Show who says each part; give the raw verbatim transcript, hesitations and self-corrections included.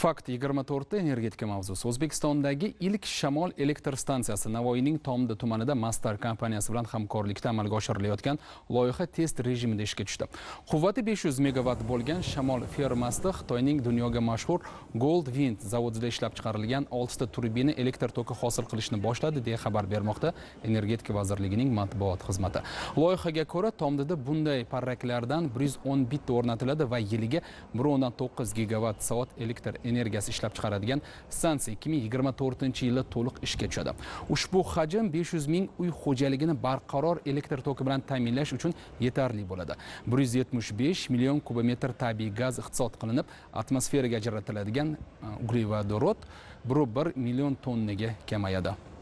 Speaker 1: Fakt yigirma to'rtta energetika mavzusi. O'zbekistondagi ilk shamol elektr stansiyasi Navoiyning Tomdi tumanida Mastar kompaniyasi bilan hamkorlikda amalga oshirilayotgan loyiha test rejimida ishga tushdi. Quvvati besh yuz megawatt bo'lgan shamol fermasida Xitoyning dunyoga mashhur Goldwind zavodida ishlab chiqarilgan oltita turbina elektr toki hosil qilishni boshladi deya xabar bermoqda Energetika vazirligining matbuot xizmati. Loyihaga ko'ra Tomdida bunday parraklardan bir yuz o'n bitta o'rnatiladi va yiliga bir o'ndan to'qqiz gigawatt soat elektr energiyasi ishlab chiqaradigan stansiya ikki ming yigirma to'rtinchi yilda to'liq ishga tushadi. Ushbu hajm besh yuz ming uy xo'jaligini barqaror elektr toki bilan ta'minlash uchun yetarli bo'ladi. bir yuz yetmish besh million kubometr tabiiy gaz iqtisod qilinib, atmosferaga ajratiladigan uglevodorod bir million tonnaga kamayadi.